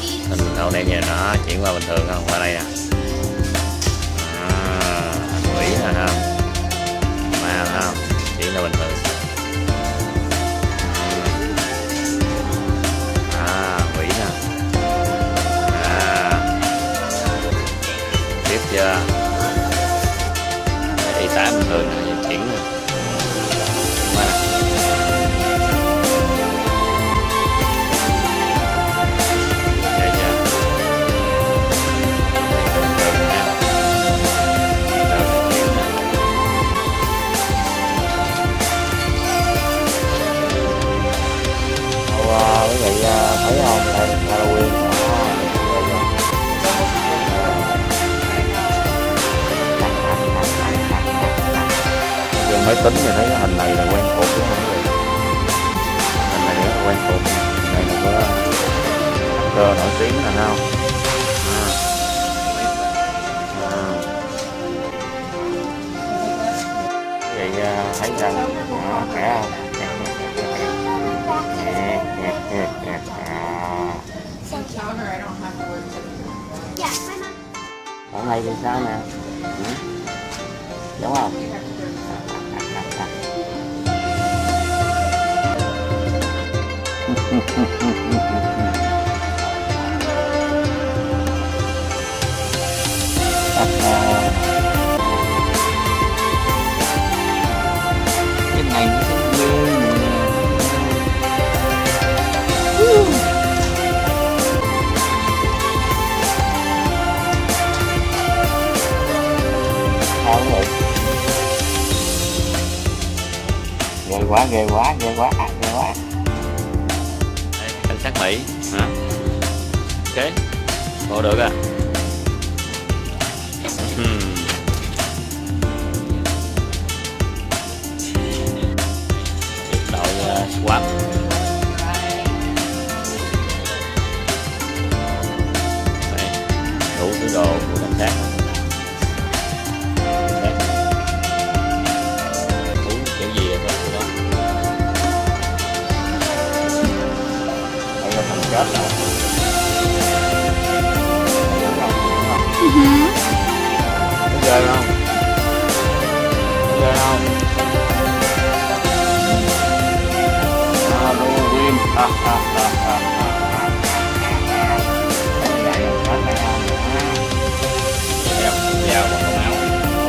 Hình đầu này nè, nó chuyển qua bình thường không, qua đây nè. Quỷ nè không, ma nè không, chuyển qua bình thường. Quỷ nè. Tiếp chưa? Y tá bình thường nè, chuyển nè. Quý vị thấy không, đây Halloween trên máy tính thì thấy cái hình này là quen thuộc đúng không quý vị? Hình này rất là quen thuộc, này là có actor nổi tiếng là không? Quý vị thấy rằng khỏe không? Ở đây thì sao nè? Đúng không? Cái này nó sẽ ghê. Ghê quá. Đây, cảnh sát Mỹ hả? Ok, vô được à? Đội SWAT. Đây, đủ thứ đồ của cảnh sát. Chết rồi. Ghê không? Ghê không? Halloween. Dao bằng con áo.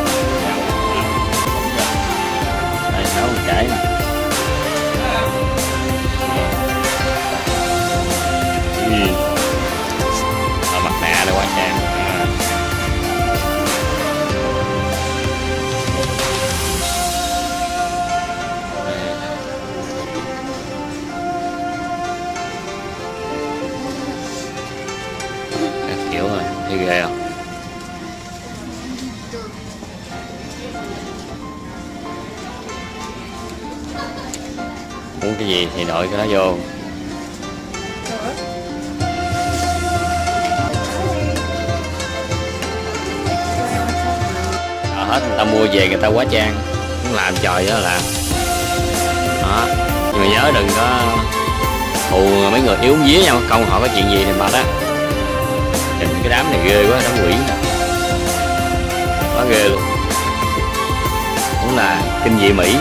Đây, nấu chảy nè. Mặt nạ đây quá trang. Các kiểu rồi, thấy ghê không? Muốn cái gì thì đội cái đó vô. Hết người ta mua về người ta quá trang, muốn làm trò đó làm đó. Nhưng mà nhớ đừng có hù mấy người yếu vía nhau, không họ có chuyện gì thì mệt á. Nhìn cái đám này ghê quá, đám quỷ nè, quá ghê luôn, cũng là kinh dị Mỹ.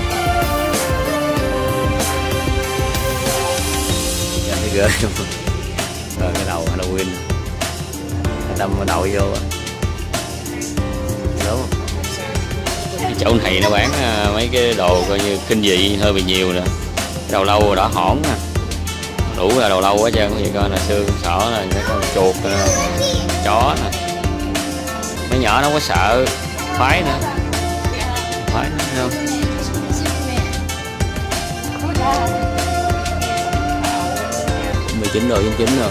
Thấy ghê không? Rồi cái đầu Halloween đâm vào đầu vô á. Đúng không? Cái chỗ này nó bán mấy cái đồ coi như kinh dị hơi bị nhiều nè. Đầu lâu đỏ hỏn nè, đủ là đầu lâu quá trơn. Có gì coi là xương sọ là con chuột nè, chó nè. Mấy nhỏ nó có sợ khoái nữa, khoái nữa không? Cũng 19 rồi, 9 rồi.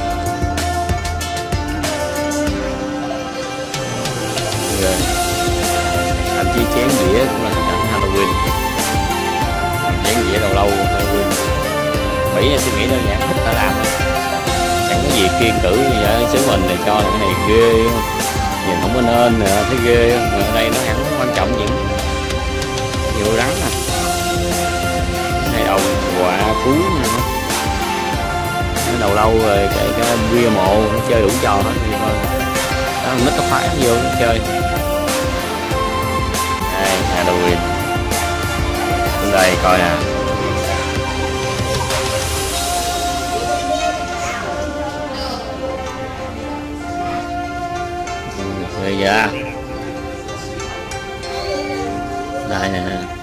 Rồi. Thậm chí chén dĩa cũng là hình ảnh Halloween. Chén dĩa đầu lâu Halloween. Mỹ suy nghĩ đơn giản, thích ta làm, chẳng có gì kiêng cữ như vậy. Xứ mình này cho là cái này ghê, nhìn không có nên nè, thấy ghê. Mà ở đây nó hẳn quan trọng gì, nhiều rắn nè, hai đầu quạ cú nè, đầu lâu rồi cái bia mộ nó chơi đủ trò hết thì thôi. Đó mít nó khoái vô nó chơi. Đây Halloween xuống đây coi nè. Bây giờ đây nè.